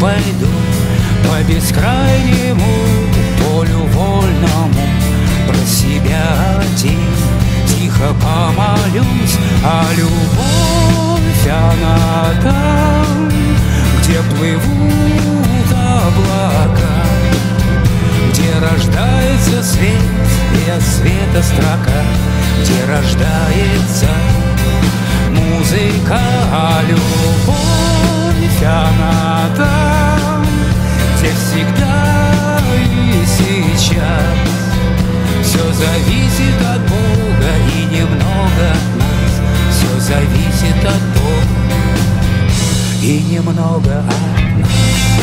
пойду по бескрайнему полю вольному, про себя один тихо помолюсь, а любовь она там, где плывут облака, где рождается свет и от света строка, где рождается музыка, а любовь она там, где всегда и сейчас. Все зависит от Бога и немного от нас. Все зависит от Бога и немного от нас.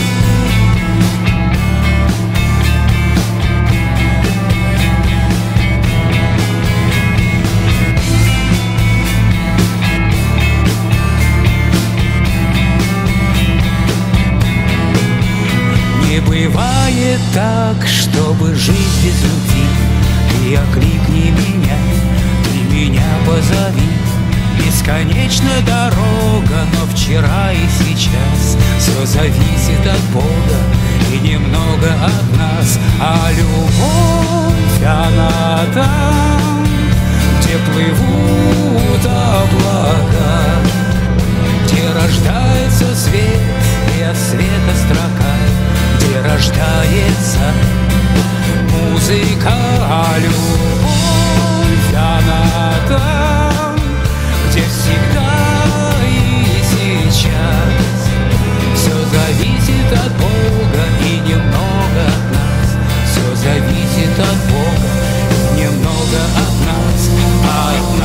Не бывает так, чтобы жить без любви. Ты окликни меня, ты меня позови. Бесконечна дорога, но вчера и сейчас. Все зависит от Бога и немного от нас. А любовь она там, где плывут облака, где рождается свет и от света строка, где рождается музыка, а любовь она там, где всегда и сейчас. Все зависит от Бога и немного от нас. Все зависит от Бога и немного от нас. От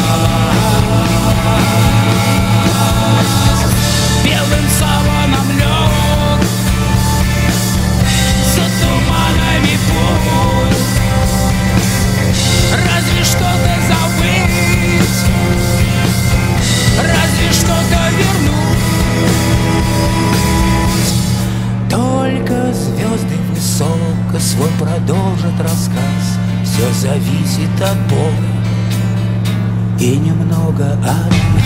нас. Белым саваном лег за туманами путь. Разве что-то забыть, разве что-то вернуть. Только звезды высоко свой продолжат рассказ. Все зависит от Бога и немного от нас.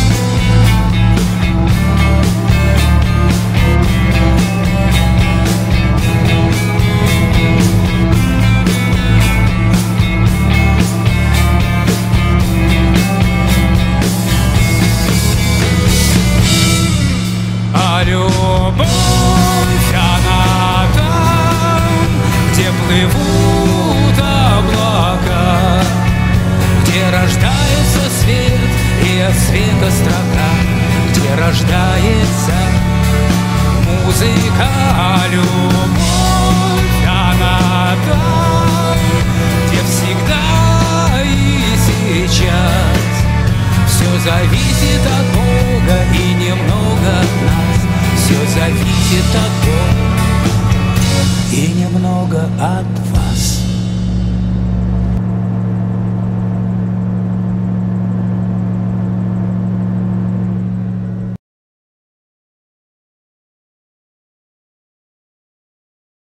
Любовь она там, где плывут облака, где рождается свет и от света строка, где рождается музыка. А любовь она там, где всегда и сейчас. Все зависит от Бога и немного от нас. Все зависит от Бога и немного от вас.